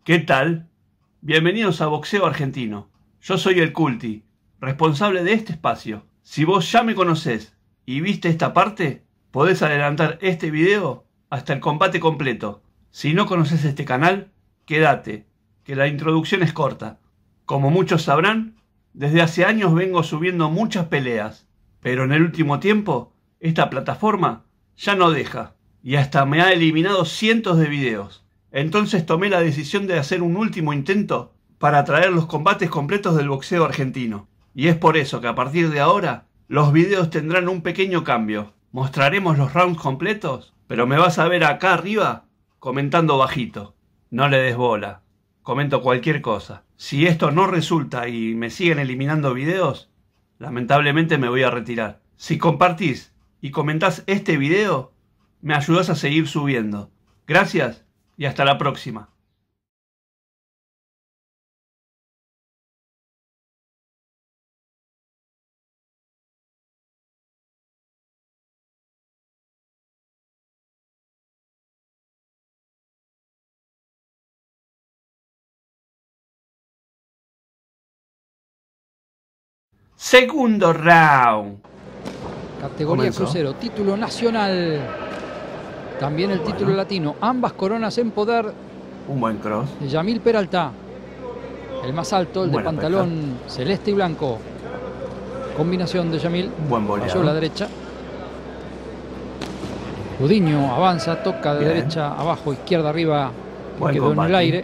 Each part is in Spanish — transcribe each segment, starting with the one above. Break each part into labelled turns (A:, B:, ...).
A: ¿Qué tal? Bienvenidos a Boxeo Argentino. Yo soy el Culti, responsable de este espacio. Si vos ya me conocés y viste esta parte, podés adelantar este video hasta el combate completo. Si no conoces este canal, quédate, que la introducción es corta. Como muchos sabrán, desde hace años vengo subiendo muchas peleas, pero en el último tiempo, esta plataforma ya no deja, y hasta me ha eliminado cientos de videos. Entonces tomé la decisión de hacer un último intento para traer los combates completos del boxeo argentino. Y es por eso que a partir de ahora, los videos tendrán un pequeño cambio. Mostraremos los rounds completos, pero me vas a ver acá arriba comentando bajito. No le des bola, comento cualquier cosa. Si esto no resulta y me siguen eliminando videos, lamentablemente me voy a retirar. Si compartís y comentás este video, me ayudás a seguir subiendo. Gracias y hasta la próxima. Segundo round.
B: Categoría
A: Comenzó.
B: crucero, título nacional. También el título latino. Ambas coronas en poder
A: Un buen cross.
B: de Yamil Peralta. El más alto, el de
A: Buena
B: pantalón celeste y blanco. Combinación de Yamil.
A: Buen boleado.
B: Falló la derecha. Gudiño avanza, toca de
A: Bien.
B: derecha abajo, izquierda arriba. Que
A: Buen
B: quedó en
A: combate.
B: el aire.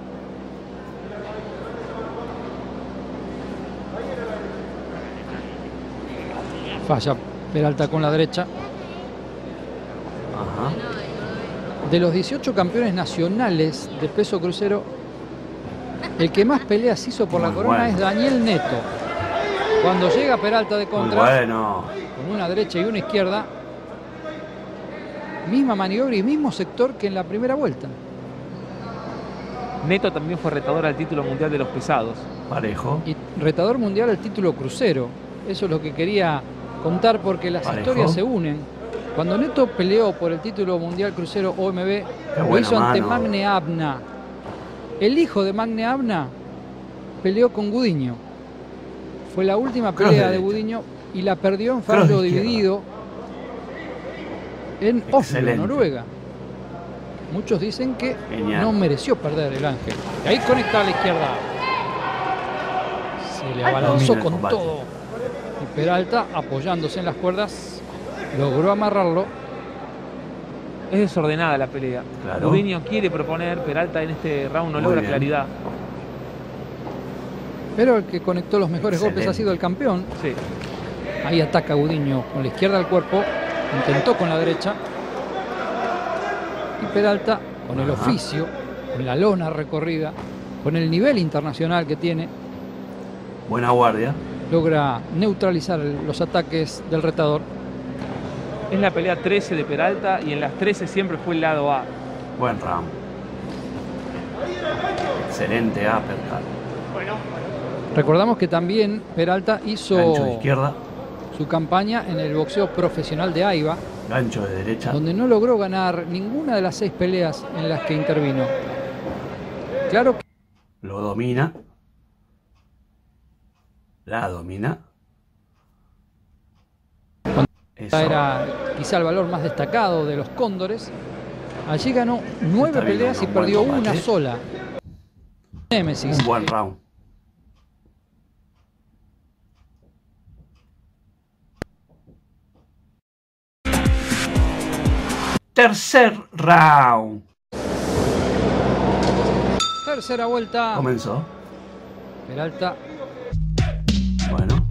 B: Falla Peralta con la derecha.
A: Ajá.
B: De los 18 campeones nacionales de peso crucero, el que más peleas hizo por la
A: Muy
B: corona
A: bueno.
B: es Daniel Neto. Cuando llega Peralta de
A: Muy
B: contra,
A: bueno.
B: con una derecha y una izquierda, misma maniobra y mismo sector que en la primera vuelta.
C: Neto también fue retador al título mundial de los pesados.
A: Parejo.
B: Y retador mundial al título crucero. Eso es lo que quería contar, porque las
A: Parejo.
B: historias se unen. Cuando Neto peleó por el título mundial crucero OMB, lo
A: buena
B: hizo ante
A: mano.
B: Magne Abna. El hijo de Magne Abna peleó con Gudiño. Fue la última
A: Cross
B: pelea de
A: derecha.
B: Gudiño y la perdió en
A: Cross
B: fallo
A: de izquierda.
B: dividido en Oslo,
A: Excelente.
B: Noruega. Muchos dicen que
A: Genial.
B: no mereció perder el Ángel. Y ahí conecta a la izquierda. Se le abalanzó
A: Domina el
B: con
A: combate.
B: todo. Y Peralta, apoyándose en las cuerdas, logró amarrarlo.
C: Es desordenada la pelea.
A: Claro.
C: Gudiño quiere proponer, Peralta en este round no
A: Muy
C: logra
A: bien.
C: claridad.
B: Pero el que conectó los mejores golpes ha
A: Excelente.
B: sido el campeón.
C: Sí.
B: Ahí ataca Gudiño con la izquierda al cuerpo. Intentó con la derecha. Y Peralta, con el
A: Ajá.
B: oficio, con la lona recorrida, con el nivel internacional que tiene,
A: Buena guardia.
B: logra neutralizar los ataques del retador.
C: Es la pelea 13 de Peralta y en las 13 siempre fue el lado A.
A: Buen round. Excelente uppercut.
B: Recordamos que también Peralta hizo
A: Gancho de izquierda.
B: su campaña en el boxeo profesional de AIBA,
A: Gancho de derecha.
B: donde no logró ganar ninguna de las 6 peleas en las que intervino. Claro que
A: Lo domina. La domina. Eso.
B: era quizá el valor más destacado de los Cóndores. Allí ganó 9
A: Está viendo
B: peleas y
A: un buen
B: perdió
A: combate.
B: una sola. Némesis.
A: Un buen round. Tercer round.
B: Tercera vuelta.
A: Comenzó.
B: Peralta
A: Bueno.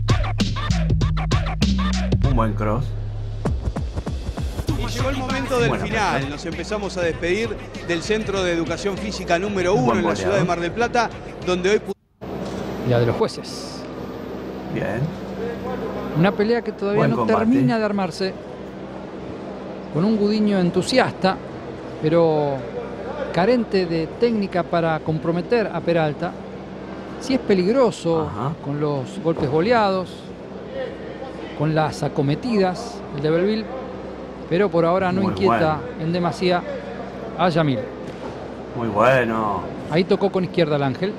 A: Un buen cross.
D: Y llegó el momento del
A: Buena
D: final.
A: pelea.
D: Nos empezamos a despedir del Centro de Educación Física número 1
A: Buen
D: en la
A: goleador.
D: ciudad de Mar del Plata, donde hoy
B: la de los jueces.
A: Bien.
B: Una pelea que todavía
A: Buen
B: no
A: combate.
B: termina de armarse. Con un Gudiño entusiasta, pero carente de técnica para comprometer a Peralta. Sí es peligroso
A: Ajá.
B: con los golpes boleados, con las acometidas, el de Belleville, pero por ahora no
A: Muy
B: inquieta en demasía a Yamil.
A: Muy bueno.
B: Ahí tocó con izquierda al Ángel.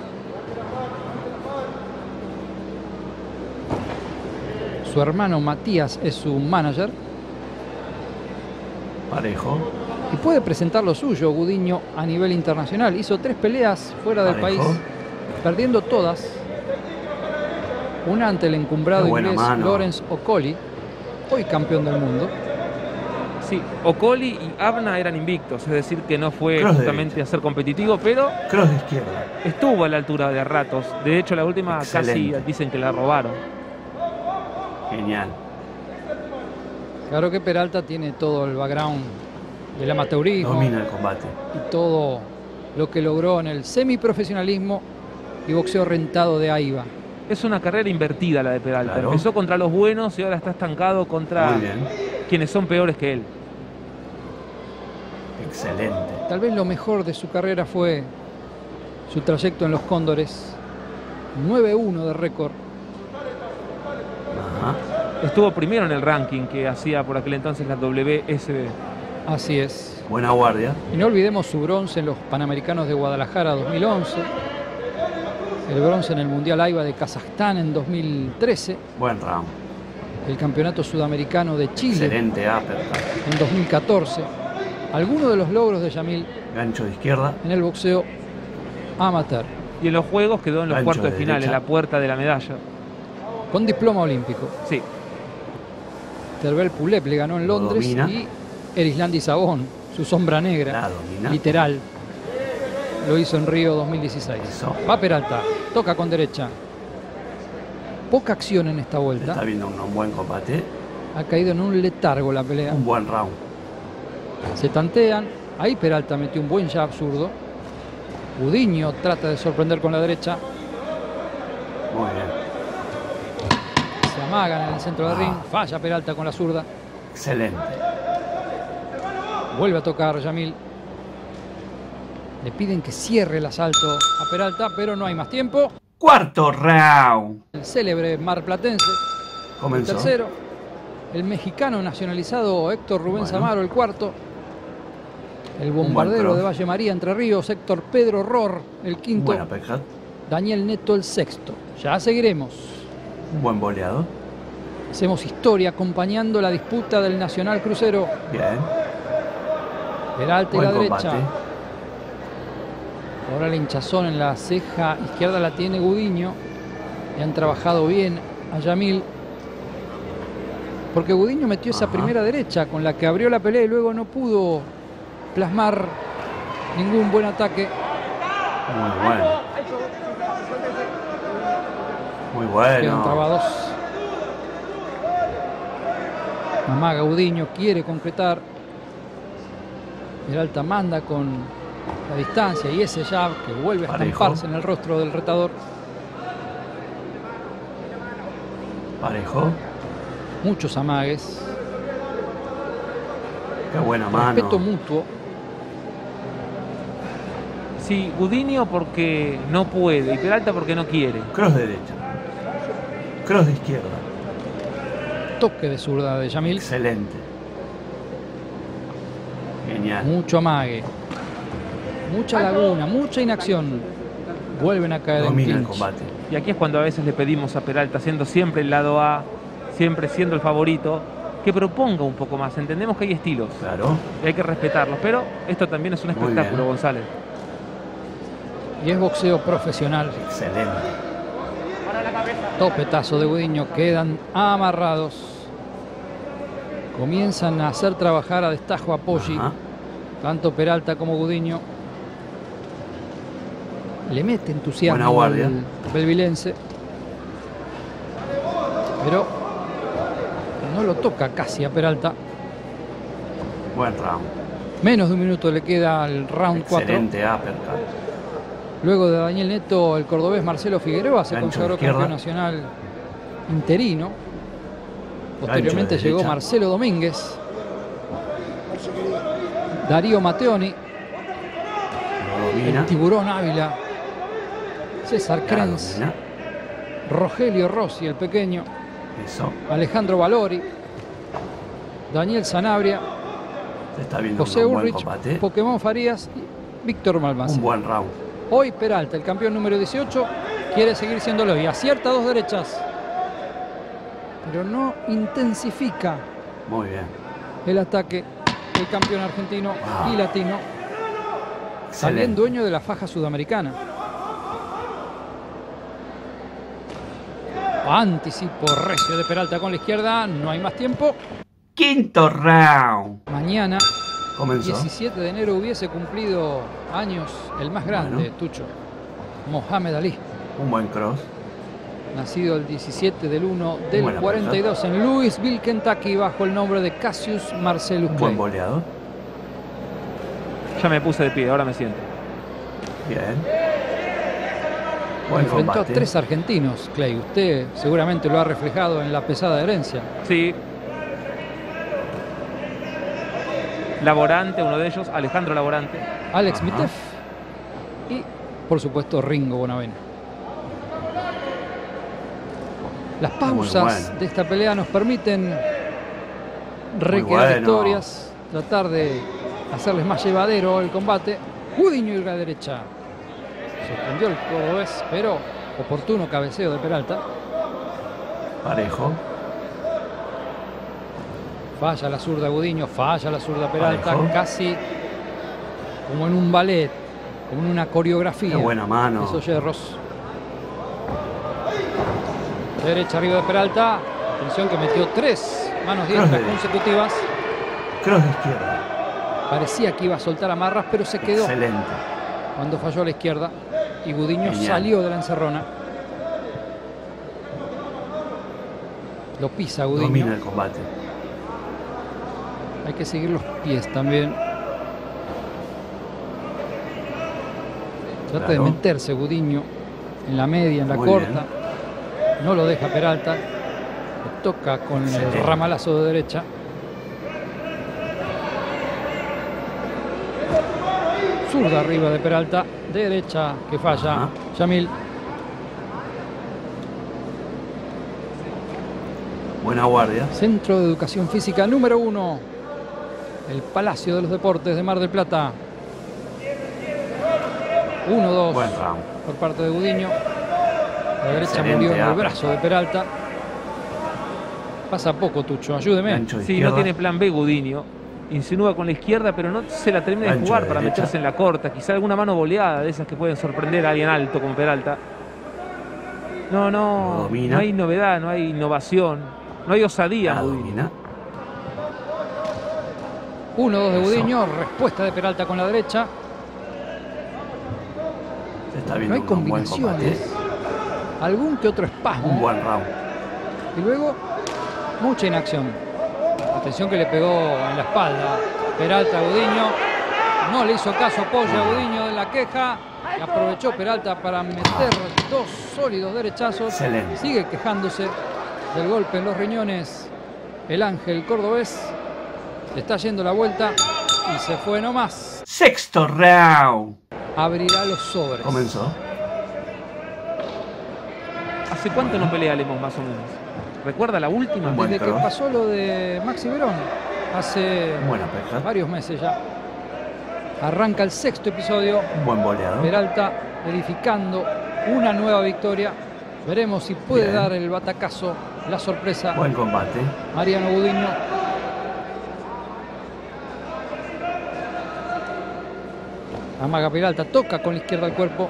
B: Su hermano Matías es su manager.
A: Parejo.
B: Y puede presentar lo suyo, Gudiño, a nivel internacional. Hizo 3 peleas fuera del
A: Parejo.
B: país, perdiendo todas. Una ante el encumbrado
A: Qué buena
B: inglés
A: mano.
B: Lawrence Okolie, hoy campeón del mundo.
C: Sí, Okolie y Abna eran invictos, es decir, que no fue
A: Cross
C: justamente
A: derecha.
C: a ser competitivo, pero
A: Cross de izquierda.
C: estuvo a la altura de ratos. De hecho, la última
A: Excelente.
C: casi dicen que la robaron.
A: Genial.
B: Claro que Peralta tiene todo el background del amateurismo
A: Domina el combate.
B: y todo lo que logró en el semiprofesionalismo y boxeo rentado de AIBA.
C: Es una carrera invertida la de Peralta.
A: Claro.
C: Empezó contra los buenos y ahora está estancado contra
A: Muy bien.
C: quienes son peores que él.
A: Excelente.
B: Tal vez lo mejor de su carrera fue su trayecto en los Cóndores. 9-1 de récord.
A: Ajá.
C: Estuvo primero en el ranking que hacía por aquel entonces la WSB.
B: Así es.
A: Buena guardia.
B: Y no olvidemos su bronce en los Panamericanos de Guadalajara 2011. El bronce en el Mundial AIBA de Kazajstán en 2013.
A: Buen round.
B: El Campeonato Sudamericano de Chile
A: Excelente uppercut.
B: en 2014. Algunos de los logros de Yamil
A: Gancho de izquierda.
B: en el boxeo amateur.
C: Y en los Juegos quedó en los
A: Gancho
C: cuartos de
A: de
C: final, en
A: derecha.
C: la puerta de la medalla.
B: Con diploma olímpico.
C: Sí,
B: Terbel Pulep le ganó en
A: Lo
B: Londres
A: domina.
B: y Erislandi Sabón, su sombra negra,
A: La domina.
B: literal, lo hizo en Río 2016.
A: Eso.
B: Va Peralta, toca con derecha. Poca acción en esta
A: Se
B: vuelta.
A: está viendo un buen combate.
B: Ha caído en un letargo la pelea.
A: Un buen round.
B: Se tantean. Ahí Peralta metió un buen jab zurdo. Gudiño trata de sorprender con la derecha.
A: Muy bien.
B: Se amagan en el centro del ring. Falla Peralta con la zurda.
A: Excelente.
B: Vuelve a tocar Yamil. Le piden que cierre el asalto a Peralta, pero no hay más tiempo.
A: Cuarto round.
B: El célebre marplatense, el
A: Comenzó.
B: tercero. El mexicano nacionalizado Héctor Rubén
A: Bueno.
B: Samaro, el cuarto. El
A: buen
B: bombardero
A: cross.
B: de Valle María, Entre Ríos, Héctor Pedro Ror, el quinto.
A: Buena uppercut.
B: Daniel Neto, el sexto. Ya seguiremos.
A: Un buen boleado.
B: Hacemos historia acompañando la disputa del Nacional Crucero.
A: Bien.
B: Peralta y
A: Buen
B: la derecha.
A: combate.
B: Ahora el hinchazón en la ceja izquierda la tiene Gudiño. Le han trabajado bien a Yamil. Porque Gudiño metió esa
A: Ajá.
B: primera derecha con la que abrió la pelea y luego no pudo plasmar ningún buen ataque.
A: Muy bueno. Muy
B: Quedan
A: bueno.
B: trabados. Amaga Gudiño, quiere concretar. Peralta manda con la distancia y ese jab que vuelve a
A: Parejo.
B: estamparse en el rostro del retador.
A: Parejo.
B: Muchos amagues.
A: Qué buena mano.
B: Respeto mutuo.
C: sí, Gudiño porque no puede y Peralta porque no quiere.
A: Cross derecha. Cross de izquierda.
B: Toque de zurda de Yamil.
A: Excelente. Genial.
B: Mucho amague. Mucha laguna, mucha inacción. Vuelven a caer en
A: Domina el
B: clinch.
A: combate.
C: Y aquí es cuando a veces le pedimos a Peralta, siendo siempre el lado A, siempre siendo el favorito, que proponga un poco más. Entendemos que hay estilos
A: Claro.
C: y hay que respetarlos, pero esto también es un
A: Muy
C: espectáculo,
A: bien.
C: González.
B: Y es boxeo profesional.
A: Excelente.
B: Topetazo de Gudiño. Quedan amarrados. Comienzan a hacer trabajar a destajo a Poggi.
A: Ajá.
B: Tanto Peralta como Gudiño. Le mete
A: Buena
B: entusiasmo
A: guardia.
B: al belvilense. Pero no lo toca casi a Peralta.
A: Buen round.
B: Menos de un minuto le queda al round 4.
A: Excelente uppercut.
B: Luego de Daniel Neto, el cordobés Marcelo Figueroa se
A: Gancho
B: consagró
A: de izquierda.
B: campeón nacional interino. Posteriormente
A: de
B: llegó
A: derecha.
B: Marcelo Domínguez, Darío Matteoni,
A: Lo domina.
B: el Tiburón Ávila, César
A: La
B: Krenz,
A: domina.
B: Rogelio Rossi, el pequeño,
A: Eso.
B: Alejandro Valori, Daniel Sanabria,
A: Se está viendo
B: José
A: un buen
B: Ulrich,
A: combate.
B: Pokémon Farías Víctor Balmaceda.
A: Un buen round.
B: Hoy Peralta, el campeón número 18, quiere seguir siéndolo y acierta dos derechas. Pero no intensifica
A: Muy bien.
B: el ataque del campeón argentino y latino. También
A: Excelente.
B: dueño de la faja sudamericana. Anticipo recio de Peralta con la izquierda. No hay más tiempo.
A: Quinto round.
B: Mañana,
A: Comenzó.
B: 17 de enero, hubiese cumplido años el más grande,
A: Bueno.
B: Tucho. Mohamed Ali.
A: Un buen cross.
B: Nacido el 17 del 1 del
A: Buena
B: 42 en Louisville, Kentucky, bajo el nombre de Cassius Marcellus
A: Un
B: Clay.
A: buen boleador.
C: Ya me puse de pie, ahora me siento.
A: Bien. Buen
B: Enfrentó a
A: combate.
B: 3 argentinos, Clay. Usted seguramente lo ha reflejado en la pesada herencia.
C: Sí. Laborante, uno de ellos, Alejandro Laborante.
B: Alex
A: Ajá.
B: Mitef y, por supuesto, Ringo Bonavena. Las pausas
A: bueno.
B: de esta pelea nos permiten recrear
A: bueno.
B: historias, tratar de hacerles más llevadero el combate. Gudiño y la derecha. Sorprendió el cordobés, pero oportuno cabeceo de Peralta.
A: Parejo.
B: Falla la zurda Gudiño, falla la zurda Peralta,
A: Parejo.
B: casi como en un ballet, como en una coreografía.
A: Qué buena mano.
B: Esos hierros. Derecha arriba de Peralta. Atención que metió 3 manos diestras
A: derecha.
B: consecutivas.
A: Cross de izquierda.
B: Parecía que iba a soltar amarras, pero se quedó
A: Excelente.
B: cuando falló a la izquierda. Y Gudiño
A: Genial.
B: salió de la encerrona. Lo pisa Gudiño.
A: Domina el combate.
B: Hay que seguir los pies también. Trata de
A: Claro.
B: meterse Gudiño en la media, en la
A: Muy
B: corta.
A: bien.
B: No lo deja Peralta. Le toca con
A: Excelente.
B: el ramalazo de derecha. Zurda arriba de Peralta. Derecha que falla.
A: Ajá.
B: Yamil.
A: Buena guardia.
B: Centro de Educación Física número 1. El Palacio de los Deportes de Mar del Plata. 1-2
A: Buen round.
B: por parte de Gudiño. La derecha
A: Excelente
B: murió en el
A: uppercut.
B: brazo de Peralta. Pasa poco, Tucho. Ayúdeme.
A: Gancho de
C: Sí,
A: izquierda.
C: no tiene plan B Gudiño. Insinúa con la izquierda, pero no se la termina de
A: Gancho
C: jugar
A: de
C: para
A: derecha.
C: meterse en la corta. Quizá alguna mano boleada de esas que pueden sorprender a alguien alto como Peralta. No,
A: Lo domina.
C: no hay novedad, no hay innovación, no hay osadía.
A: La
C: Gudiño.
A: domina.
B: 1-2 de
A: Eso.
B: Gudiño. Respuesta de Peralta con la derecha.
A: Se está
B: No
A: viendo
B: hay
A: un buen
B: combinaciones.
A: combate.
B: Algún que otro
A: Un
B: espasmo.
A: buen round.
B: Y luego, mucha inacción. Atención que le pegó en la espalda. Peralta a Gudiño. No le hizo caso apoyo a Gudiño en la queja. Y aprovechó Peralta para meter 2 sólidos derechazos.
A: Excelente.
B: Sigue quejándose del golpe en los riñones. El Ángel cordobés. Le está yendo la vuelta y se fue nomás.
A: Sexto round.
B: Abrirá los sobres.
A: Comenzó.
C: ¿Hace cuánto no pelea Lemos más o menos? ¿Recuerda la última?
A: Un buen
B: Desde que
A: cross.
B: pasó lo de Maxi Verón. Hace
A: Buena pesca.
B: varios meses ya. Arranca el 6º episodio.
A: Un buen boleador.
B: Peralta edificando una nueva victoria. Veremos si puede
A: Bien.
B: dar el batacazo, la sorpresa.
A: Buen combate.
B: Mariano Gudiño. Amaga Peralta, toca con la izquierda al cuerpo.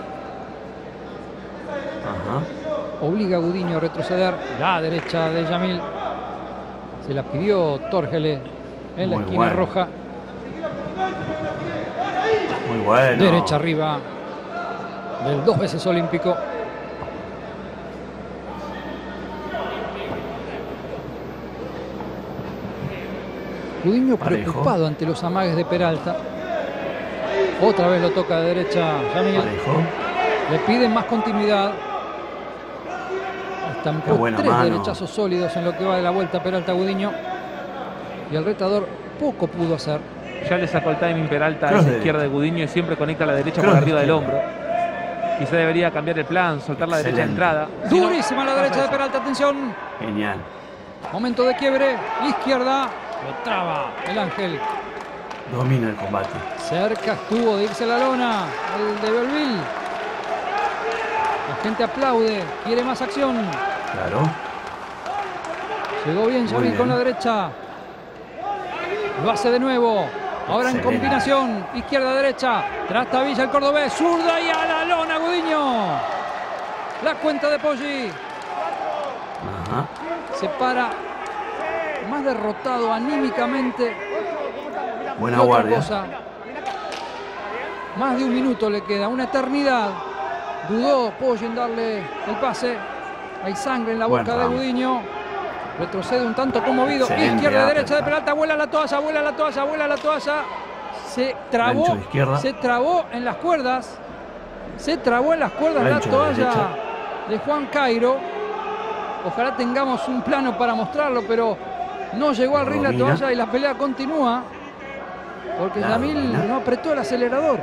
A: Ajá.
B: Obliga a Gudiño a retroceder. La derecha de Yamil. Se la pidió Torgele en la
A: Muy
B: esquina
A: bueno.
B: roja.
A: Muy bueno.
B: Derecha arriba del 2 veces olímpico. Gudiño
A: Parejo.
B: preocupado ante los amagues de Peralta. Otra vez lo toca de derecha Yamil.
A: Parejo.
B: Le piden más continuidad.
A: Qué
B: Estampó
A: buena
B: 3
A: mano.
B: derechazos sólidos en lo que va de la vuelta Peralta Gudiño. Y el retador poco pudo hacer.
C: Ya le sacó el timing Peralta a
A: Cross
C: esa
A: de
C: izquierda de Gudiño y siempre conecta la derecha
A: Cross
C: por
A: de
C: arriba del
A: izquierda.
C: hombro. Quizá debería cambiar el plan, soltar la derecha de
A: Excelente.
C: entrada. Si no,
B: Durísima la derecha de Peralta, atención.
A: Genial.
B: Momento de quiebre, izquierda. Lo traba el Ángel.
A: Domina el combate.
B: Cerca estuvo de irse a la lona el de Belleville. La gente aplaude, quiere más acción.
A: Claro.
B: Llegó bien Yamil con la derecha. Lo hace de nuevo. Ahora en combinación. Izquierda-derecha. Trastavilla el cordobés. Zurda y a la lona Gudiño. La cuenta de Poggi.
A: Ajá.
B: Se para más derrotado anímicamente.
A: Buena
B: Otra
A: guardia.
B: cosa. Más de un minuto le queda. Una eternidad. Dudó Poggi en darle el pase. Hay sangre en la boca de Gudiño. Retrocede un tanto conmovido. Izquierda, derecha de Peralta. Vuela la toalla, vuela la toalla, vuela la toalla. Se trabó en las cuerdas. Se trabó en las cuerdas la toalla de Juan Cairo. Ojalá tengamos un plano para mostrarlo, pero no llegó al ring la toalla y la pelea continúa. Porque Yamil no apretó el acelerador.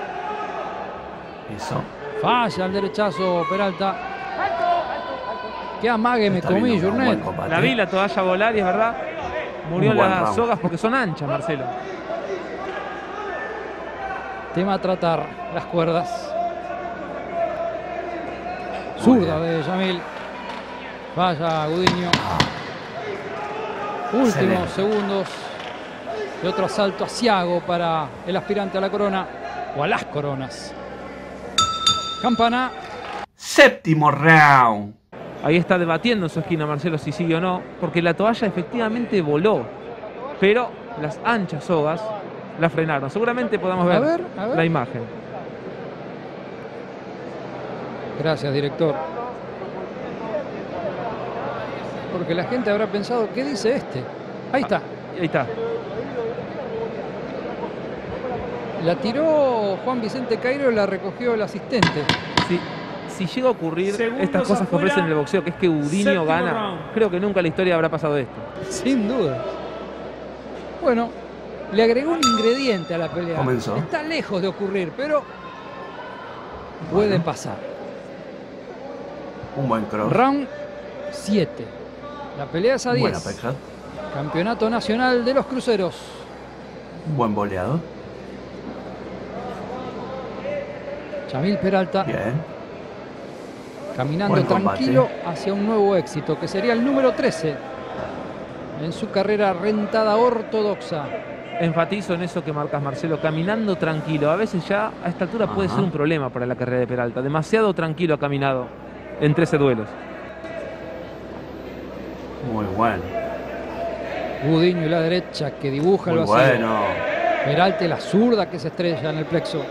A: Eso.
B: Falla el derechazo Peralta. Qué amague me comí, Journet.
C: La vi la toalla volar y es verdad. Murió las sogas porque son anchas, Marcelo. Tema a tratar, las cuerdas. Zurda de Yamil. Vaya Gudiño. Últimos segundos de otro asalto asiago para el aspirante a la corona o a las coronas. Campana.
A: Séptimo round.
C: Ahí está debatiendo en su esquina Marcelo si sigue o no, porque la toalla efectivamente voló, pero las anchas sogas la frenaron. Seguramente podamos ver la imagen.
B: Gracias, director. Porque la gente habrá pensado, ¿qué dice este? Ahí está.
C: Ahí está.
B: La tiró Juan Vicente Cairo y la recogió el asistente.
C: Sí. Si llega a ocurrir estas cosas que ofrecen el boxeo, que es que Gudiño gana, creo que nunca en la historia habrá pasado esto.
B: Sin duda. Bueno, le agregó un ingrediente a la pelea.
A: Comenzó.
B: Está lejos de ocurrir, pero puede pasar.
A: Un buen cross.
B: Round 7. La pelea es a 10.
A: Buena pesca.
B: Campeonato Nacional de los Cruceros.
A: Un buen boleado.
B: Yamil Peralta.
A: Bien.
B: Caminando tranquilo hacia un nuevo éxito, que sería el número 13 en su carrera rentada ortodoxa.
C: Enfatizo en eso que marcas, Marcelo, caminando tranquilo. A veces ya a esta altura puede ser un problema para la carrera de Peralta. Demasiado tranquilo ha caminado en 13 duelos.
A: Muy bueno.
B: Gudiño y la derecha que dibuja el vacío.
A: Bueno.
B: Peralta la zurda que se estrella en el plexo.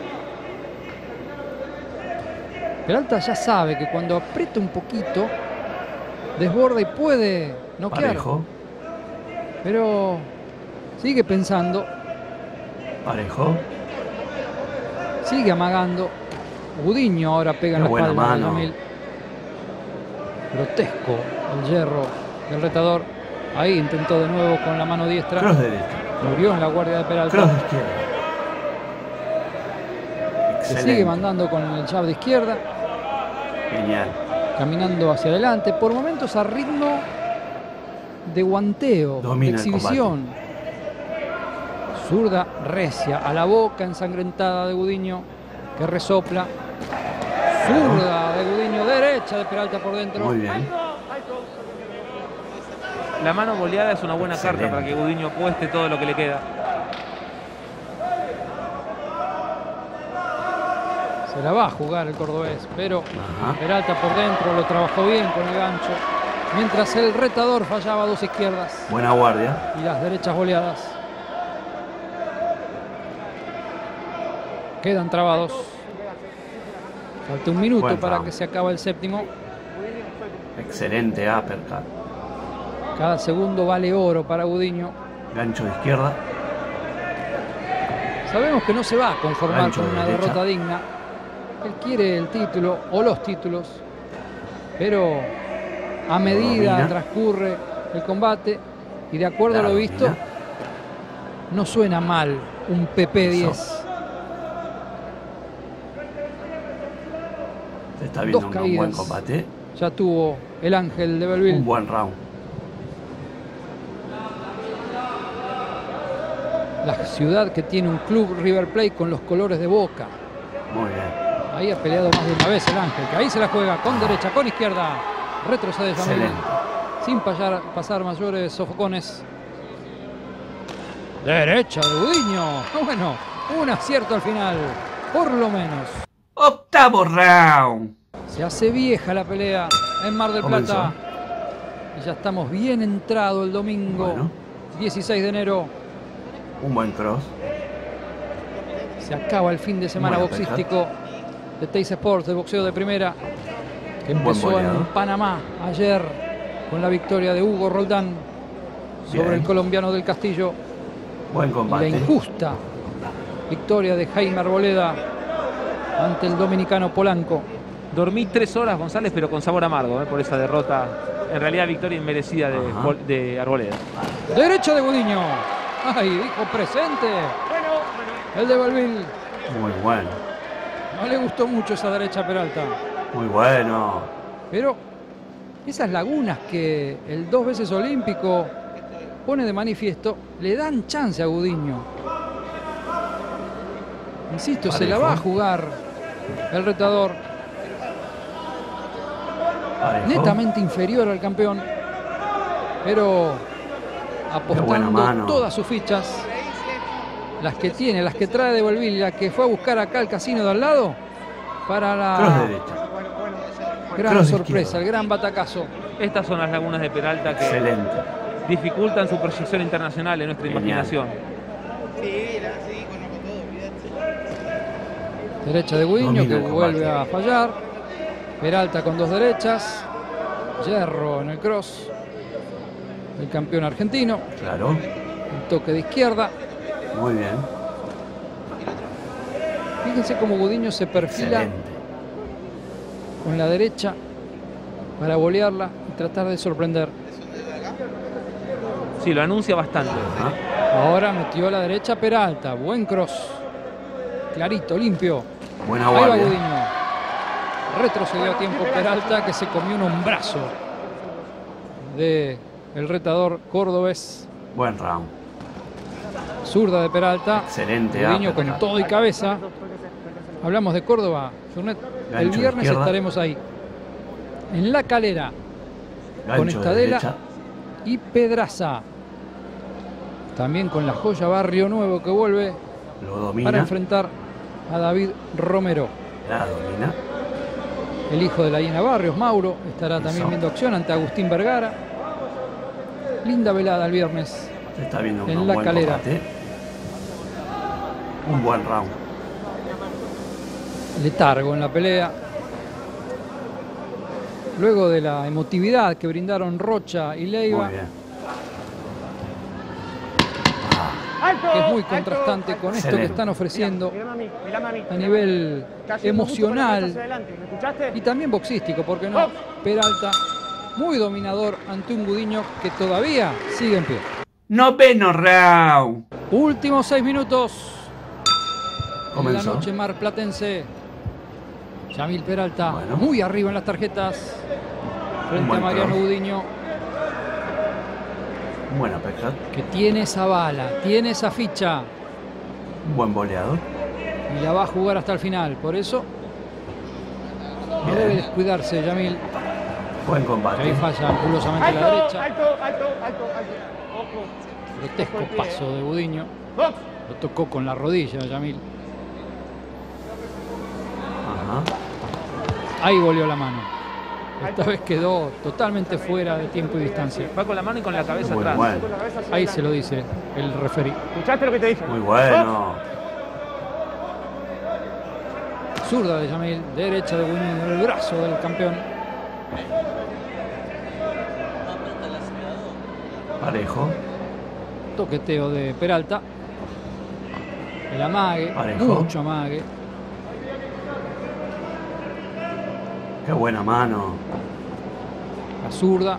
B: Peralta ya sabe que cuando aprieta un poquito, desborda y puede noquear.
A: Parejo.
B: Pero sigue pensando.
A: Parejo.
B: Sigue amagando. Gudiño ahora pega en la espalda de Yamil. Grotesco el hierro del retador. Ahí intentó de nuevo con la mano diestra.
A: Cross derecha.
B: Murió en la guardia de Peralta.
A: Cross de izquierda.
B: Se sigue mandando con el jab de izquierda.
A: Genial.
B: Caminando hacia adelante. Por momentos a ritmo de guanteo.
A: Domina
B: de exhibición. Zurda recia a la boca ensangrentada de Gudiño, que resopla. Zurda de Gudiño, derecha de Peralta por dentro.
A: Muy bien.
C: La mano boleada es una buena carta para que Gudiño apueste todo lo que le queda.
B: Se la va a jugar el cordobés, pero Peralta por dentro lo trabajó bien con el gancho. Mientras el retador fallaba dos izquierdas.
A: Buena guardia.
B: Y las derechas boleadas. Quedan trabados. Falta un minuto para que se acabe el séptimo.
A: Excelente uppercut.
B: Cada segundo vale oro para Gudiño.
A: Gancho de izquierda.
B: Sabemos que no se va a conformar con una derrota digna. Él quiere el título o los títulos. Pero a medida transcurre el combate y de acuerdo a lo visto, no suena mal un PP10.
A: Se está viendo un buen combate.
B: Ya tuvo el Ángel de Belleville.
A: Un buen round.
B: la ciudad que tiene un club, River Plate, con los colores de Boca.
A: Muy bien.
B: Ahí ha peleado más de una vez el Ángel, que ahí se la juega con derecha, con izquierda. Retrocede Jamil, sin pasar mayores sofocones. Derecha de Gudiño. Bueno, un acierto al final, por lo menos.
A: Octavo round.
B: Se hace vieja la pelea en Mar del Plata. Y ya estamos bien entrado el domingo, bueno, 16 de enero.
A: Un buen cross.
B: Se acaba el fin de semana boxístico de Teis Sports, de boxeo de primera, que empezó en Panamá ayer con la victoria de Hugo Roldán sobre el colombiano del Castillo.
A: Buen combate.
B: Y la injusta victoria de Jaime Arboleda ante el dominicano Polanco.
C: Dormí 3 horas, González, pero con sabor amargo por esa derrota. En realidad, victoria inmerecida de Arboleda.
B: Derecha de Gudiño. Ay, dijo presente. El de Balvil.
A: Muy bueno.
B: No le gustó mucho esa derecha a Peralta.
A: Muy bueno.
B: Pero esas lagunas que el 2 veces olímpico pone de manifiesto, le dan chance a Gudiño. Insisto, se la va a jugar el retador. Netamente inferior al campeón, pero apostando todas sus fichas, las que tiene, las que trae de Balvil, la que fue a buscar acá al casino de al lado, para la gran sorpresa, el gran batacazo.
C: Estas son las lagunas de Peralta que dificultan su proyección internacional en nuestra imaginación.
B: Derecha de Gudiño, que vuelve a fallar. Peralta con 2 derechas. Hierro en el cross. El campeón argentino.
A: Claro.
B: Un toque de izquierda.
A: Muy bien.
B: Fíjense cómo Gudiño se perfila con la derecha para bolearla y tratar de sorprender.
C: Sí, lo anuncia bastante.
B: Ahora metió la derecha Peralta. Buen cross. Clarito, limpio.
A: Buena
B: Ahí va
A: guardia.
B: Gudiño. Retrocedió a tiempo Peralta, que se comió un hombrazo de el retador cordobés.
A: Buen round.
B: Zurda de Peralta.
A: Excelente.
B: Gudiño con todo y cabeza. Hablamos de Córdoba. El viernes estaremos ahí. En La Calera. Con Estadela y Pedraza. También con la joya Barrio Nuevo, que vuelve para enfrentar a David Romero.
A: La domina.
B: El hijo de la Hiena Barrios, Mauro, estará también viendo acción ante Agustín Vergara. Linda velada el viernes.
A: Se está viendo
B: en La Calera.
A: Combate. Un buen round.
B: Letargo en la pelea. Luego de la emotividad que brindaron Rocha y Leiva, que es muy contrastante con esto que están ofreciendo a nivel emocional y también boxístico, porque no. Peralta, muy dominador ante un Gudiño que todavía sigue en pie.
A: Noveno round.
B: Últimos 6 minutos.
A: Comenzó.
B: En la noche marplatense. Yamil Peralta, muy arriba en las tarjetas, frente a Mariano Gudiño.
A: Buena pesca.
B: Que tiene esa bala, tiene esa ficha.
A: Un buen boleador.
B: Y la va a jugar hasta el final. Por eso no debe descuidarse Yamil.
A: Buen combate.
B: Ahí falla angulosamente la derecha. Grotesco paso de Gudiño. Lo tocó con la rodilla Yamil. Ahí volvió la mano. Esta vez quedó totalmente fuera de tiempo y distancia.
C: Va con la mano y con la cabeza atrás.
A: Bueno.
B: Ahí se lo dice el referí.
E: ¿Escuchaste lo que te dije?
A: Muy bueno.
B: Zurda de Yamil, derecha de Gudiño en el brazo del campeón.
A: Parejo.
B: Toqueteo de Peralta. El amague,
A: Parejo.
B: Mucho amague.
A: Qué buena mano.
B: La zurda.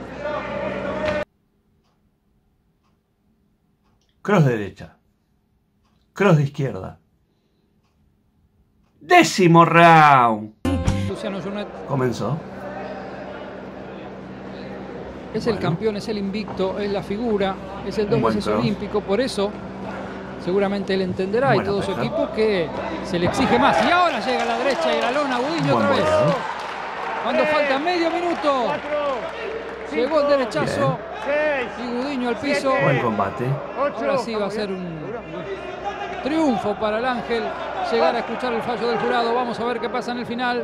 A: Cross de derecha. Cross de izquierda. Décimo round.
B: Luciano Junet
A: Comenzó.
B: es el campeón, es el invicto, es la figura, es el 2 veces olímpico. Por eso Seguramente él entenderá y todo su equipo que se le exige más. Y ahora llega a la derecha y la lona Gudiño otra vez. Cuando falta medio minuto. Llegó el derechazo. Y Gudiño al piso.
A: Buen combate.
B: Ahora sí va a ser un triunfo para el Ángel. Llegar a escuchar el fallo del jurado. Vamos a ver qué pasa en el final.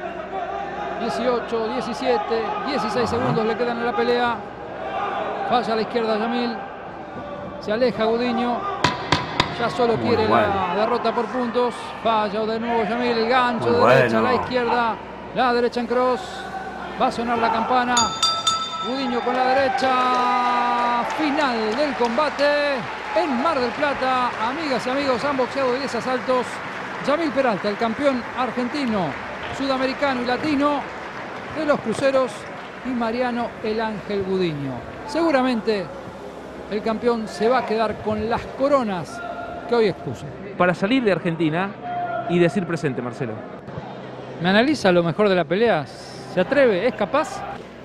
B: 18, 17, 16 segundos le quedan en la pelea. Falla a la izquierda Yamil. Se aleja Gudiño. Ya solo quiere la derrota por puntos. Falla de nuevo Yamil. El gancho de derecha a la izquierda. La derecha en cross. Va a sonar la campana. Gudiño con la derecha. Final del combate en Mar del Plata. Amigas y amigos, han boxeado de 10 asaltos. Yamil Peralta, el campeón argentino, sudamericano y latino de los cruceros, y Mariano el Ángel Gudiño. Seguramente el campeón se va a quedar con las coronas que hoy expuso.
C: Para salir de Argentina y decir presente, Marcelo.
B: ¿Me analiza lo mejor de la pelea? ¿Se atreve? ¿Es capaz?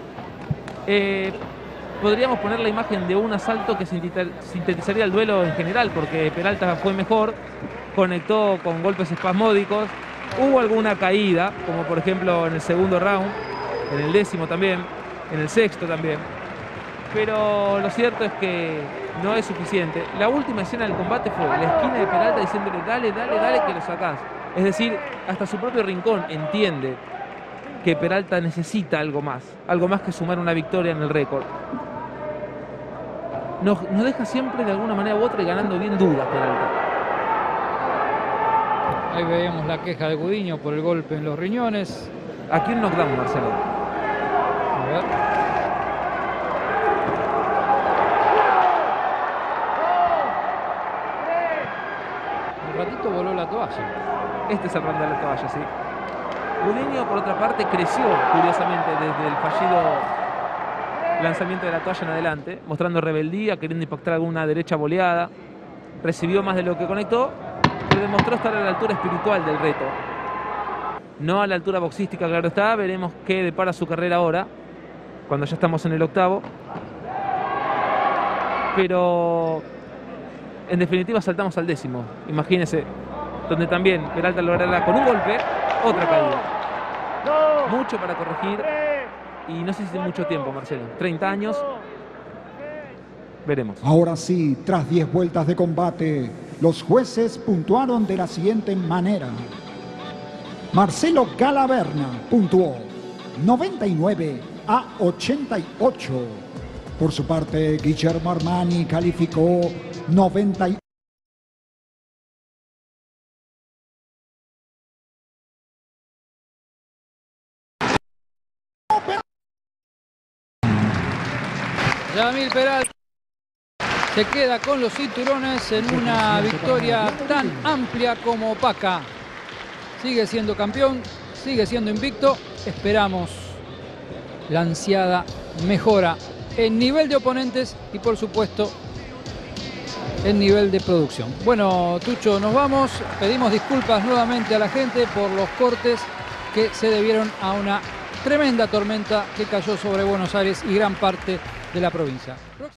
C: Podríamos poner la imagen de un asalto que sintetizaría el duelo en general, porque Peralta fue mejor, conectó con golpes espasmódicos, hubo alguna caída, como por ejemplo en el segundo round, en el 10º también, en el 6º también, pero lo cierto es que no es suficiente. La última escena del combate fue la esquina de Peralta diciéndole dale, dale, dale que lo sacás. Es decir, hasta su propio rincón entiende que Peralta necesita algo más que sumar una victoria en el récord. Nos deja siempre de alguna manera u otra y ganando bien dudas Peralta.
B: Ahí veíamos la queja de Gudiño por el golpe en los riñones.
C: Aquí un knockdown, Marcelo.
B: A ver. Un ratito voló la toalla.
C: Este es el round de la toalla, sí. Gudiño, por otra parte, creció curiosamente desde el fallido lanzamiento de la toalla en adelante, mostrando rebeldía, queriendo impactar alguna derecha boleada. Recibió más de lo que conectó, pero demostró estar a la altura espiritual del reto. No a la altura boxística, claro está. Veremos qué depara su carrera ahora, cuando ya estamos en el 8º. Pero en definitiva saltamos al 10º. Imagínense, donde también Peralta logrará con un golpe otra caída. Mucho para corregir y no sé si es mucho tiempo, Marcelo. 30 años. Veremos.
E: Ahora sí, tras 10 vueltas de combate, los jueces puntuaron de la siguiente manera. Marcelo Galaverna puntuó 99-88. Por su parte, Guillermo Armani calificó 90.
B: Yamil Peralta se queda con los cinturones en una victoria tan amplia como opaca. Sigue siendo campeón, sigue siendo invicto. Esperamos la ansiada mejora en nivel de oponentes y por supuesto en nivel de producción. Bueno, Tucho, nos vamos. Pedimos disculpas nuevamente a la gente por los cortes que se debieron a una tremenda tormenta que cayó sobre Buenos Aires y gran parte de la provincia.